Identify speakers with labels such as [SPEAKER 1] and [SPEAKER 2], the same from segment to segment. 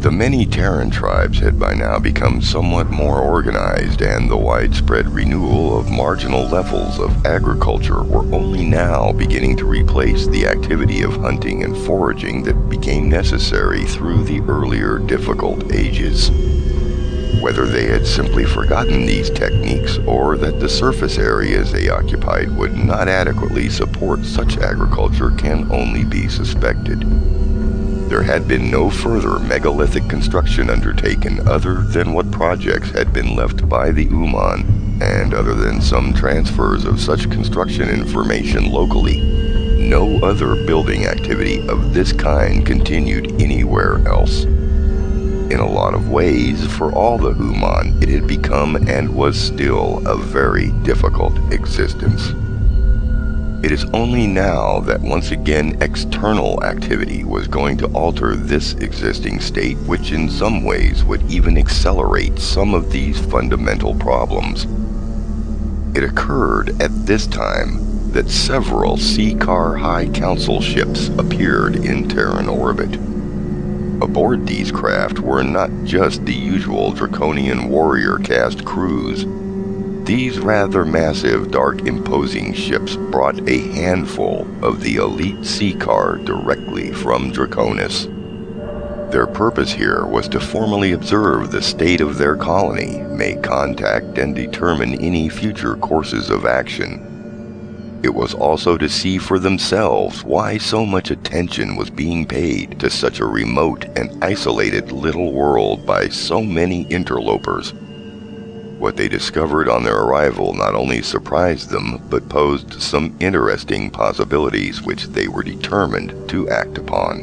[SPEAKER 1] The many Terran tribes had by now become somewhat more organized, and the widespread renewal of marginal levels of agriculture were only now beginning to replace the activity of hunting and foraging that became necessary through the earlier difficult ages. Whether they had simply forgotten these techniques, or that the surface areas they occupied would not adequately support such agriculture, can only be suspected. There had been no further megalithic construction undertaken other than what projects had been left by the Uman, and other than some transfers of such construction information locally, no other building activity of this kind continued anywhere else. In a lot of ways, for all the Human, it had become and was still a very difficult existence. It is only now that once again external activity was going to alter this existing state, which in some ways would even accelerate some of these fundamental problems. It occurred at this time that several Seacar High Council ships appeared in Terran orbit. Aboard these craft were not just the usual Draconian warrior caste crews. These rather massive, dark, imposing ships brought a handful of the elite Seacar directly from Draconis. Their purpose here was to formally observe the state of their colony, make contact, and determine any future courses of action. It was also to see for themselves why so much attention was being paid to such a remote and isolated little world by so many interlopers. What they discovered on their arrival not only surprised them, but posed some interesting possibilities which they were determined to act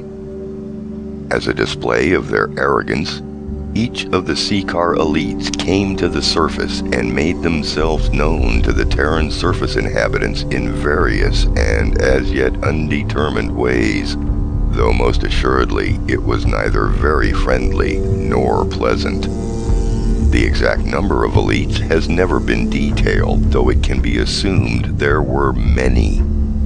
[SPEAKER 1] upon. As a display of their arrogance, each of the Seacar elites came to the surface and made themselves known to the Terran surface inhabitants in various and as yet undetermined ways, though most assuredly it was neither very friendly nor pleasant. The exact number of elites has never been detailed, though it can be assumed there were many.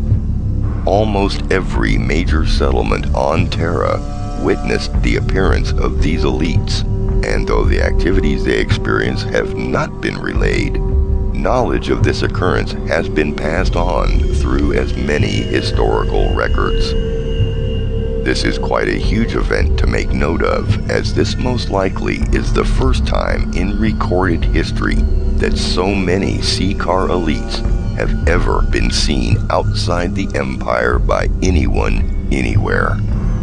[SPEAKER 1] Almost every major settlement on Terra witnessed the appearance of these elites, and though the activities they experience have not been relayed, knowledge of this occurrence has been passed on through as many historical records. This is quite a huge event to make note of, as this most likely is the first time in recorded history that so many Seacar elites have ever been seen outside the Empire by anyone, anywhere.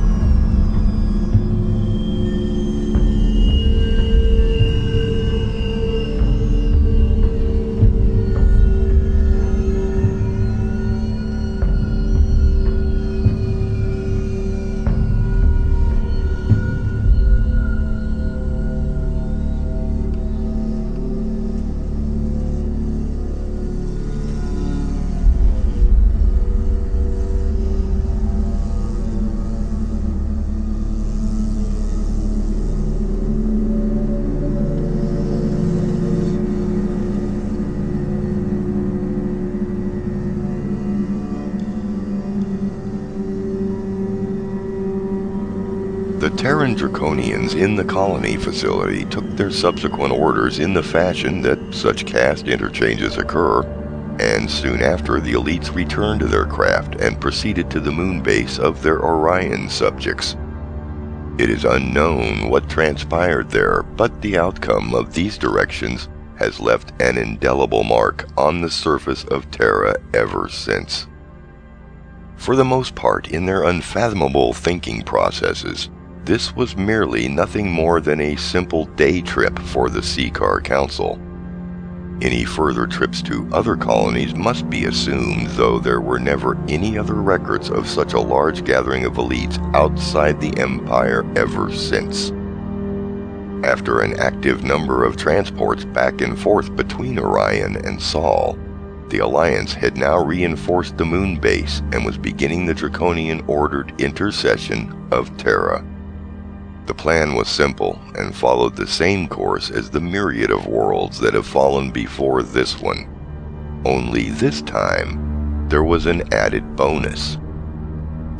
[SPEAKER 1] The Terran Draconians in the colony facility took their subsequent orders in the fashion that such caste interchanges occur, and soon after the elites returned to their craft and proceeded to the moon base of their Orion subjects. It is unknown what transpired there, but the outcome of these directions has left an indelible mark on the surface of Terra ever since. For the most part, in their unfathomable thinking processes, this was merely nothing more than a simple day trip for the Seacar Council. Any further trips to other colonies must be assumed, though there were never any other records of such a large gathering of elites outside the Empire ever since. After an active number of transports back and forth between Orion and Sol, the Alliance had now reinforced the moon base and was beginning the Draconian-ordered intercession of Terra. The plan was simple and followed the same course as the myriad of worlds that have fallen before this one. Only this time, there was an added bonus.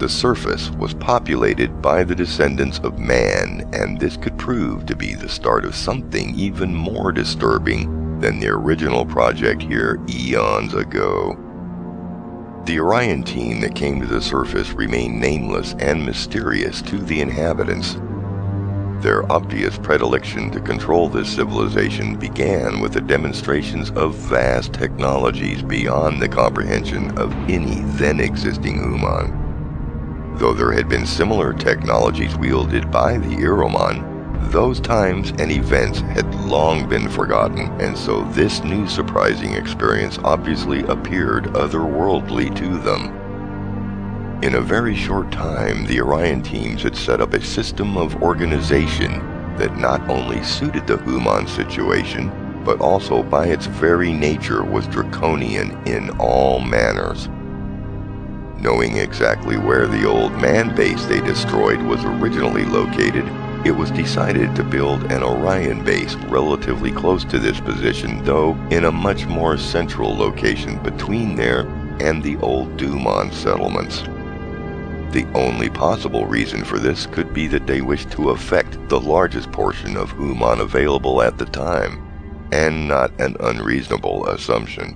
[SPEAKER 1] the surface was populated by the descendants of man, and this could prove to be the start of something even more disturbing than the original project here eons ago. The Orion team that came to the surface remained nameless and mysterious to the inhabitants. Their obvious predilection to control this civilization began with the demonstrations of vast technologies beyond the comprehension of any then-existing human. Though there had been similar technologies wielded by the Iromon, those times and events had long been forgotten, and so this new surprising experience obviously appeared otherworldly to them. In a very short time, the Orion teams had set up a system of organization that not only suited the human situation, but also by its very nature was draconian in all manners. Knowing exactly where the old man base they destroyed was originally located, it was decided to build an Orion base relatively close to this position, though in a much more central location between there and the old Dumont settlements. The only possible reason for this could be that they wished to affect the largest portion of human available at the time, and not an unreasonable assumption.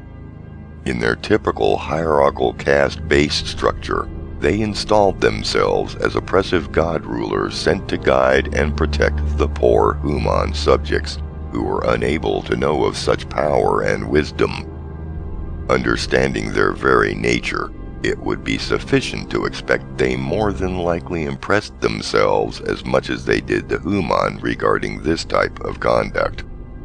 [SPEAKER 1] In their typical hierarchical caste base structure, they installed themselves as oppressive god rulers sent to guide and protect the poor human subjects who were unable to know of such power and wisdom. Understanding their very nature, it would be sufficient to expect they more than likely impressed themselves as much as they did the human regarding this type of conduct.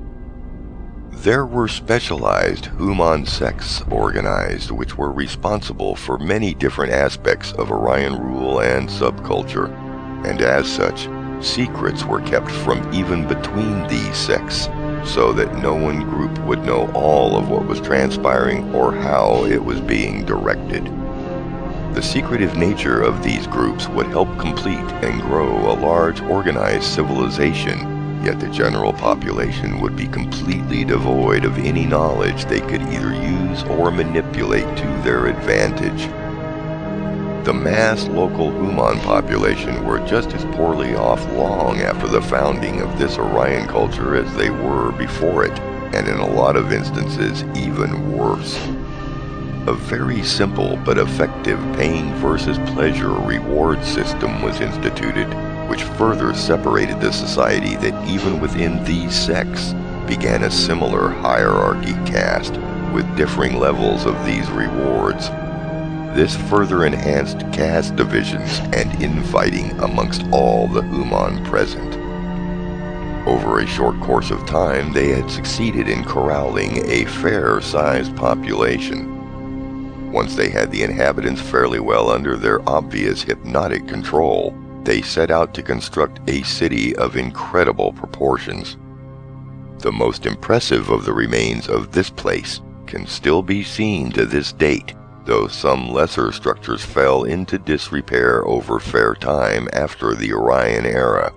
[SPEAKER 1] There were specialized human sects organized which were responsible for many different aspects of Orion rule and subculture, and as such, secrets were kept from even between these sects, so that no one group would know all of what was transpiring or how it was being directed. The secretive nature of these groups would help complete and grow a large organized civilization, yet the general population would be completely devoid of any knowledge they could either use or manipulate to their advantage. The mass local human population were just as poorly off long after the founding of this Orion culture as they were before it, and in a lot of instances even worse. A very simple but effective pain versus pleasure reward system was instituted, which further separated the society that even within these sects began a similar hierarchy caste, with differing levels of these rewards. This further enhanced caste divisions and infighting amongst all the human present. Over a short course of time, they had succeeded in corralling a fair-sized population. Once they had the inhabitants fairly well under their obvious hypnotic control, they set out to construct a city of incredible proportions. The most impressive of the remains of this place can still be seen to this date, though some lesser structures fell into disrepair over fair time after the Orion era.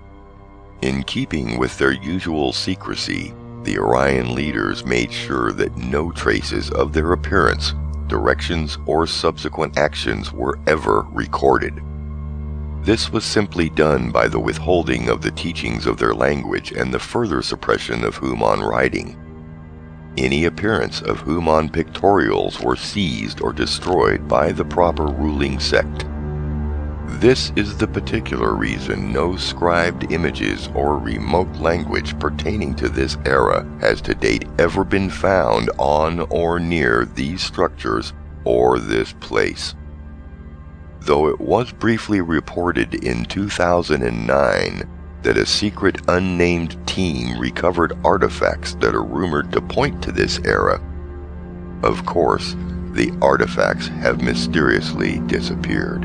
[SPEAKER 1] In keeping with their usual secrecy, the Orion leaders made sure that no traces of their appearance, directions, or subsequent actions were ever recorded. This was simply done by the withholding of the teachings of their language and the further suppression of human writing. Any appearance of human pictorials were seized or destroyed by the proper ruling sect. This is the particular reason no scribed images or remote language pertaining to this era has to date ever been found on or near these structures or this place. Though it was briefly reported in 2009 that a secret unnamed team recovered artifacts that are rumored to point to this era, of course, the artifacts have mysteriously disappeared.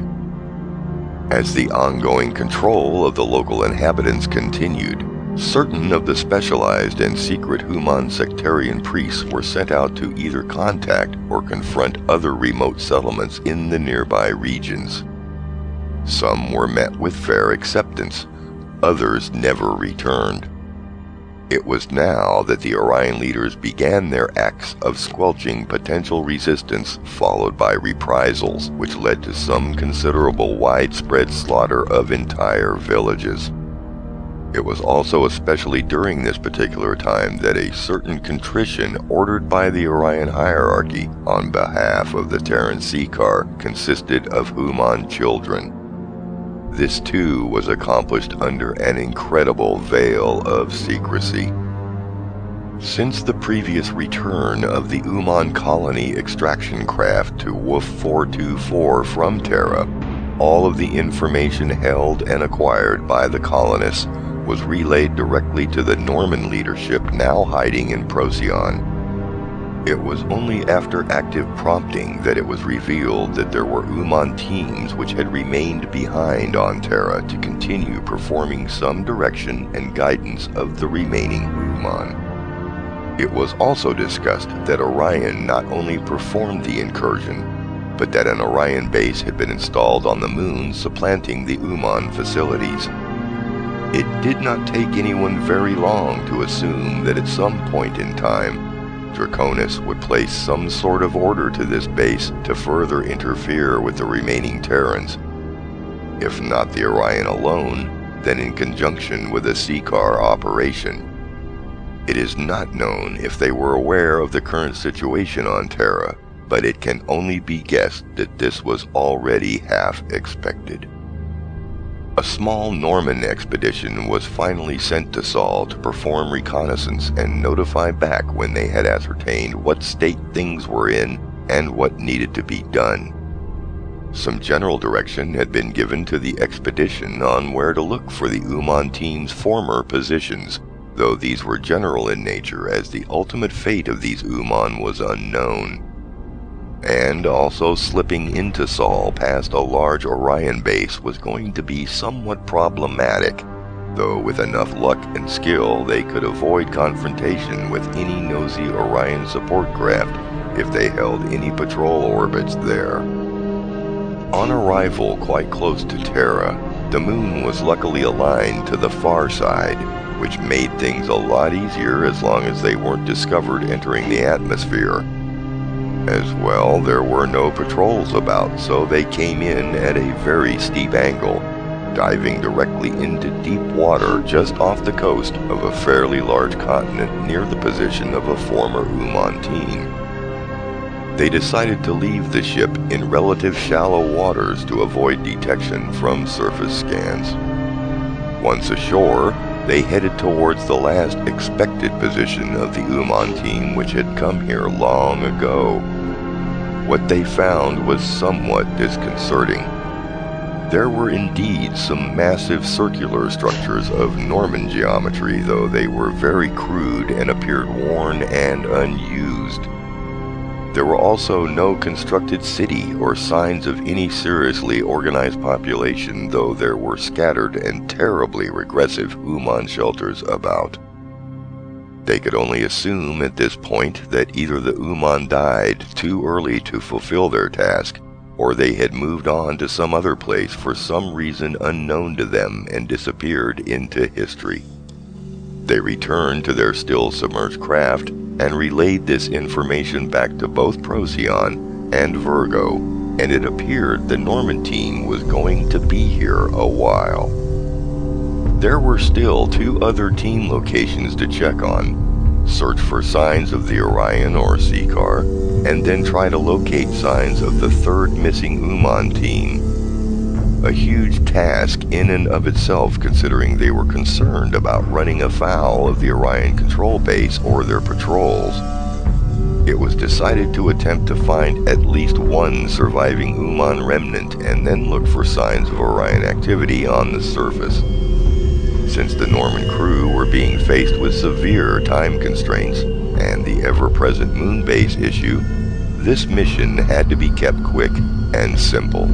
[SPEAKER 1] As the ongoing control of the local inhabitants continued, certain of the specialized and secret human sectarian priests were sent out to either contact or confront other remote settlements in the nearby regions. Some were met with fair acceptance, others never returned. It was now that the Orion leaders began their acts of squelching potential resistance, followed by reprisals, which led to some considerable widespread slaughter of entire villages. It was also especially during this particular time that a certain contrition ordered by the Orion hierarchy on behalf of the Terran Seacar consisted of human children. This too was accomplished under an incredible veil of secrecy. Since the previous return of the Uman colony extraction craft to Wolf 424 from Terra, all of the information held and acquired by the colonists was relayed directly to the Norman leadership now hiding in Procyon. It was only after active prompting that it was revealed that there were Uman teams which had remained behind on Terra to continue performing some direction and guidance of the remaining Uman. It was also discussed that Orion not only performed the incursion, but that an Orion base had been installed on the moon supplanting the Uman facilities. It did not take anyone very long to assume that at some point in time, Draconis would place some sort of order to this base to further interfere with the remaining Terrans. If not the Orion alone, then in conjunction with a Seacar operation. It is not known if they were aware of the current situation on Terra, but it can only be guessed that this was already half expected. A small Norman expedition was finally sent to Sol to perform reconnaissance and notify back when they had ascertained what state things were in and what needed to be done. Some general direction had been given to the expedition on where to look for the Uman team's former positions, though these were general in nature as the ultimate fate of these Uman was unknown. And also slipping into Sol past a large Orion base was going to be somewhat problematic, though with enough luck and skill they could avoid confrontation with any nosy Orion support craft if they held any patrol orbits there. On arrival quite close to Terra, the moon was luckily aligned to the far side, which made things a lot easier as long as they weren't discovered entering the atmosphere. As well, there were no patrols about, so they came in at a very steep angle, diving directly into deep water just off the coast of a fairly large continent near the position of a former Uman team. They decided to leave the ship in relative shallow waters to avoid detection from surface scans. Once ashore, they headed towards the last expected position of the Uman team which had come here long ago. What they found was somewhat disconcerting. There were indeed some massive circular structures of Norman geometry, though they were very crude and appeared worn and unused. There were also no constructed city or signs of any seriously organized population, though there were scattered and terribly regressive Uman shelters about. They could only assume at this point that either the Uman died too early to fulfill their task, or they had moved on to some other place for some reason unknown to them and disappeared into history. They returned to their still submerged craft and relayed this information back to both Procyon and Virgo, and it appeared the Norman team was going to be here a while. There were still 2 other team locations to check on, search for signs of the Orion or Seacar, and then try to locate signs of the 3rd missing Uman team. A huge task in and of itself, considering they were concerned about running afoul of the Orion control base or their patrols. It was decided to attempt to find at least one surviving Uman remnant and then look for signs of Orion activity on the surface. Since the Norman crew were being faced with severe time constraints and the ever-present moon base issue, this mission had to be kept quick and simple.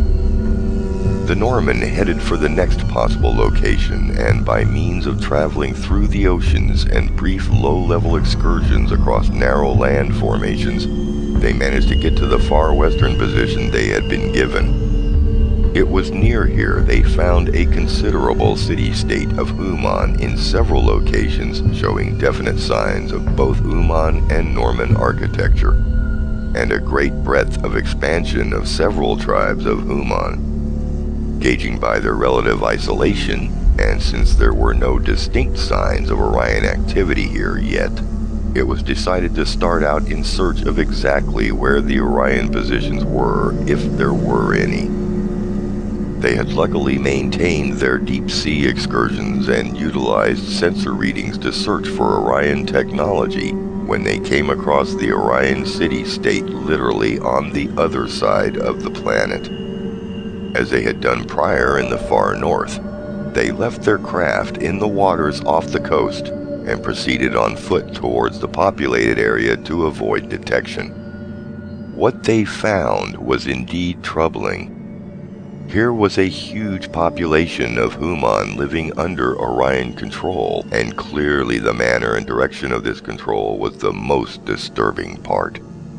[SPEAKER 1] The Norman headed for the next possible location, and by means of traveling through the oceans and brief low-level excursions across narrow land formations, they managed to get to the far western position they had been given. It was near here they found a considerable city-state of Human in several locations showing definite signs of both Human and Norman architecture, and a great breadth of expansion of several tribes of Human. Gauging by their relative isolation, and since there were no distinct signs of Orion activity here yet, it was decided to start out in search of exactly where the Orion positions were, if there were any. They had luckily maintained their deep-sea excursions and utilized sensor readings to search for Orion technology when they came across the Orion city-state literally on the other side of the planet. As they had done prior in the far north, they left their craft in the waters off the coast and proceeded on foot towards the populated area to avoid detection. What they found was indeed troubling. Here was a huge population of Human living under Orion control, and clearly the manner and direction of this control was the most disturbing part.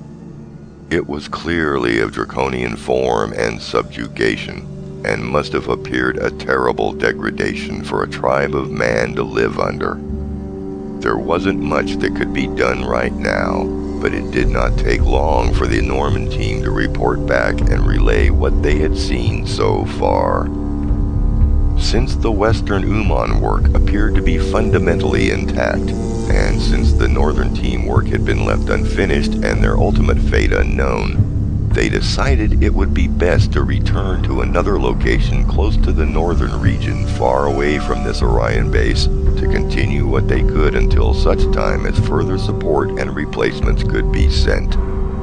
[SPEAKER 1] It was clearly of draconian form and subjugation, and must have appeared a terrible degradation for a tribe of man to live under. There wasn't much that could be done right now, but it did not take long for the Norman team to report back and relay what they had seen so far. Since the Western Human work appeared to be fundamentally intact, and since the Northern team work had been left unfinished and their ultimate fate unknown, they decided it would be best to return to another location close to the northern region, far away from this Orion base, to continue what they could until such time as further support and replacements could be sent.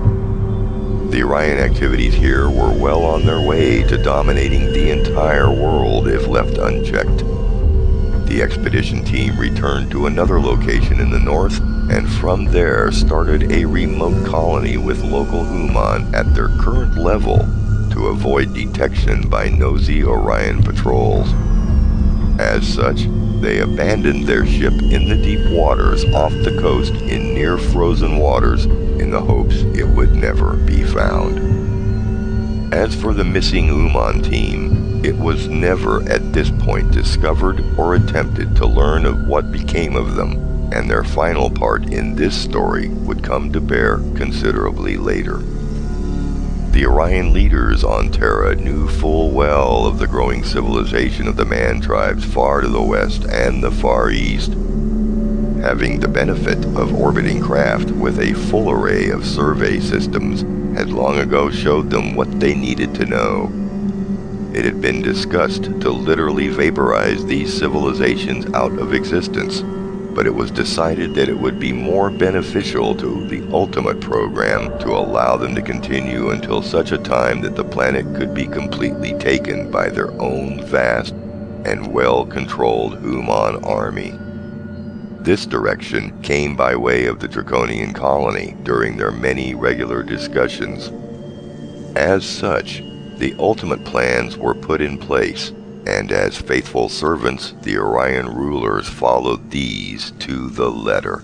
[SPEAKER 1] The Orion activities here were well on their way to dominating the entire world if left unchecked. The expedition team returned to another location in the north, and from there started a remote colony with local Human at their current level to avoid detection by nosy Orion patrols. As such, they abandoned their ship in the deep waters off the coast in near frozen waters in the hopes it would never be found. As for the missing Human team, it was never at this point discovered or attempted to learn of what became of them, and their final part in this story would come to bear considerably later. The Orion leaders on Terra knew full well of the growing civilization of the man tribes far to the west and the far east. Having the benefit of orbiting craft with a full array of survey systems had long ago showed them what they needed to know. It had been discussed to literally vaporize these civilizations out of existence, but it was decided that it would be more beneficial to the ultimate program to allow them to continue until such a time that the planet could be completely taken by their own vast and well-controlled Human army. This direction came by way of the Draconian colony during their many regular discussions. As such, the ultimate plans were put in place, and as faithful servants, the Orion rulers followed these to the letter.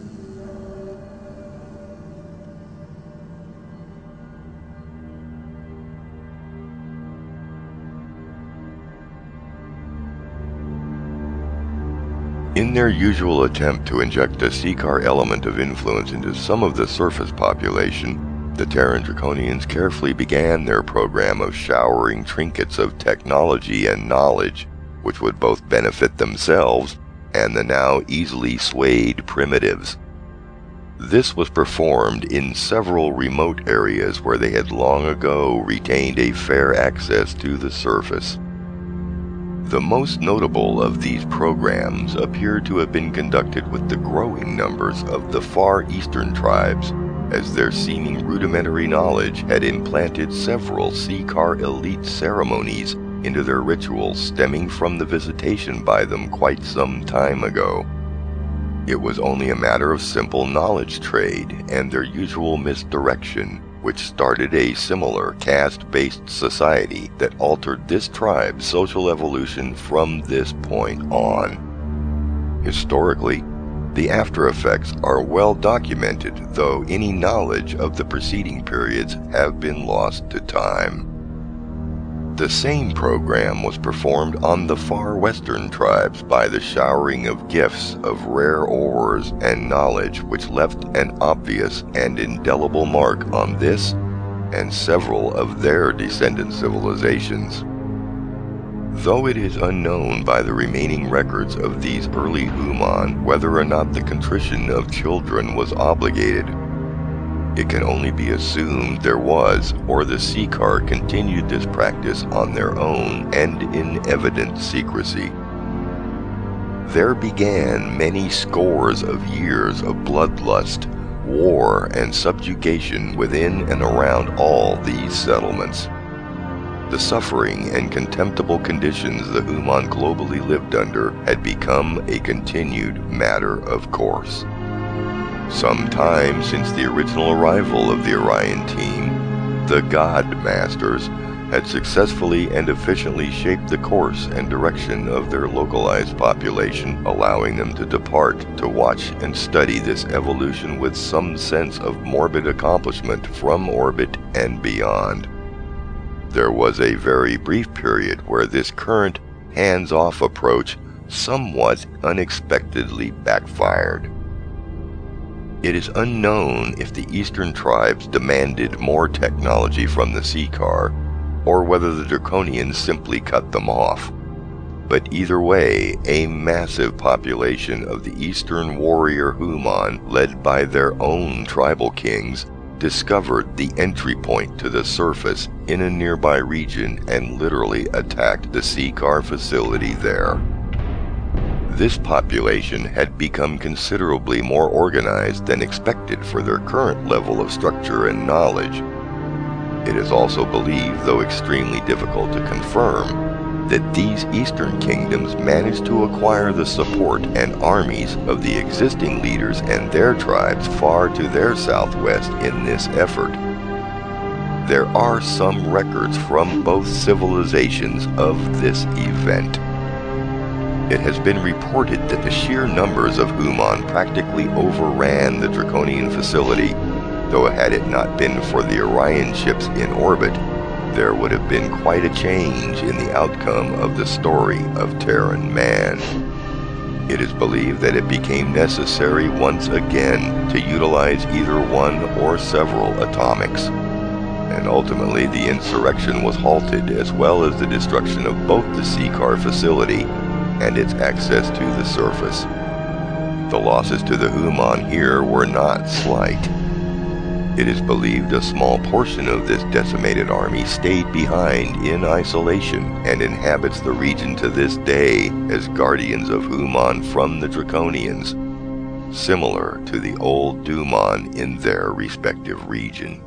[SPEAKER 1] In their usual attempt to inject a Seeker element of influence into some of the surface population, the Terran Draconians carefully began their program of showering trinkets of technology and knowledge, which would both benefit themselves and the now easily swayed primitives. This was performed in several remote areas where they had long ago retained a fair access to the surface. The most notable of these programs appear to have been conducted with the growing numbers of the Far Eastern tribes, as their seeming rudimentary knowledge had implanted several Seeker elite ceremonies into their rituals stemming from the visitation by them quite some time ago. It was only a matter of simple knowledge trade and their usual misdirection, which started a similar caste-based society that altered this tribe's social evolution from this point on. Historically, the after effects are well documented, though any knowledge of the preceding periods have been lost to time. The same program was performed on the far western tribes by the showering of gifts of rare ores and knowledge which left an obvious and indelible mark on this and several of their descendant civilizations. Though it is unknown by the remaining records of these early Human whether or not the contrition of children was obligated, it can only be assumed there was, or the Seacar continued this practice on their own and in evident secrecy. There began many scores of years of bloodlust, war, and subjugation within and around all these settlements. The suffering and contemptible conditions the Human globally lived under had become a continued matter of course. Some time since the original arrival of the Orion team, the God Masters had successfully and efficiently shaped the course and direction of their localized population, allowing them to depart to watch and study this evolution with some sense of morbid accomplishment from orbit and beyond. There was a very brief period where this current hands-off approach somewhat unexpectedly backfired. It is unknown if the eastern tribes demanded more technology from the Seacar, or whether the Draconians simply cut them off. But either way, a massive population of the eastern warrior Human, led by their own tribal kings, discovered the entry point to the surface in a nearby region and literally attacked the Seacar facility there. This population had become considerably more organized than expected for their current level of structure and knowledge. It is also believed, though extremely difficult to confirm, that these eastern kingdoms managed to acquire the support and armies of the existing leaders and their tribes far to their southwest in this effort. There are some records from both civilizations of this event. It has been reported that the sheer numbers of Human practically overran the Draconian facility, though had it not been for the Orion ships in orbit, there would have been quite a change in the outcome of the story of Terran man. It is believed that it became necessary once again to utilize either one or several atomics, and ultimately the insurrection was halted, as well as the destruction of both the Seacar facility and its access to the surface. The losses to the Human here were not slight. It is believed a small portion of this decimated army stayed behind in isolation and inhabits the region to this day as guardians of Human from the Draconians, similar to the old Duman in their respective region.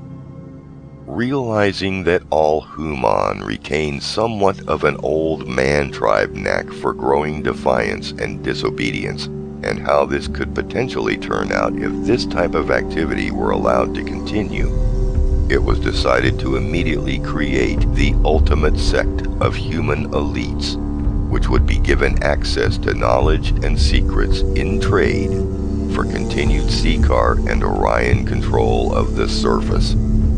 [SPEAKER 1] Realizing that all Human retain somewhat of an old man-tribe knack for growing defiance and disobedience, and how this could potentially turn out if this type of activity were allowed to continue, it was decided to immediately create the ultimate sect of human elites, which would be given access to knowledge and secrets in trade for continued Seacar and Orion control of the surface.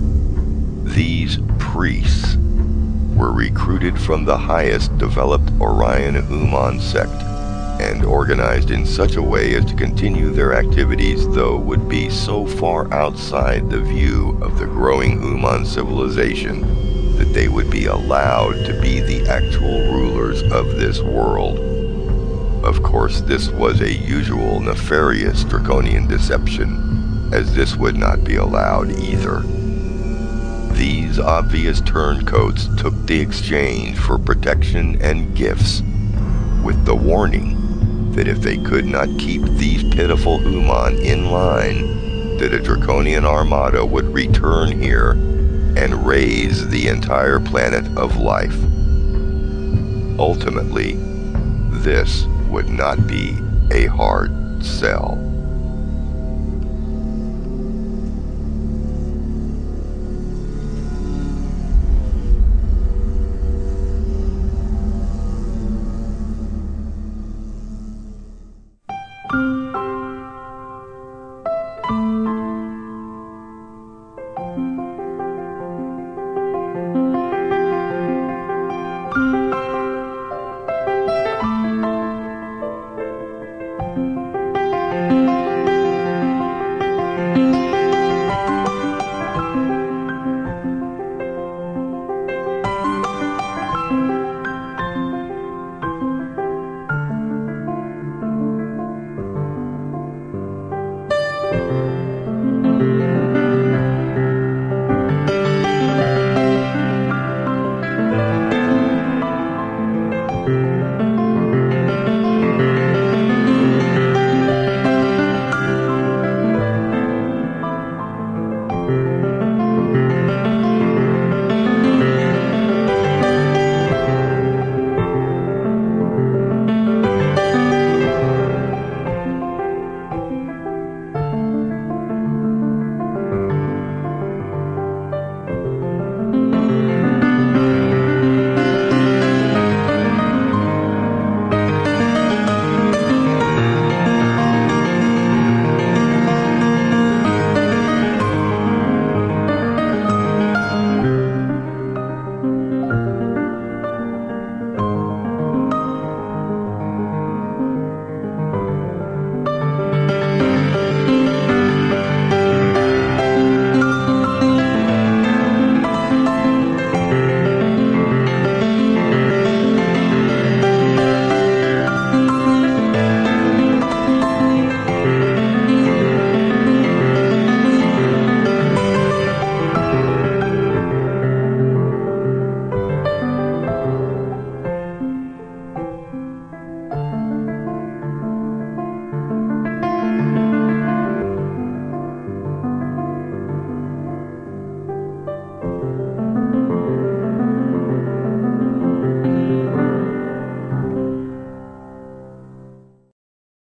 [SPEAKER 1] These priests were recruited from the highest developed Orion Human sect and organized in such a way as to continue their activities, though would be so far outside the view of the growing Human civilization that they would be allowed to be the actual rulers of this world. Of course, this was a usual nefarious draconian deception, as this would not be allowed either. These obvious turncoats took the exchange for protection and gifts, with the warning that if they could not keep these pitiful Human in line, that a draconian armada would return here and raise the entire planet of life. Ultimately, this would not be a hard sell.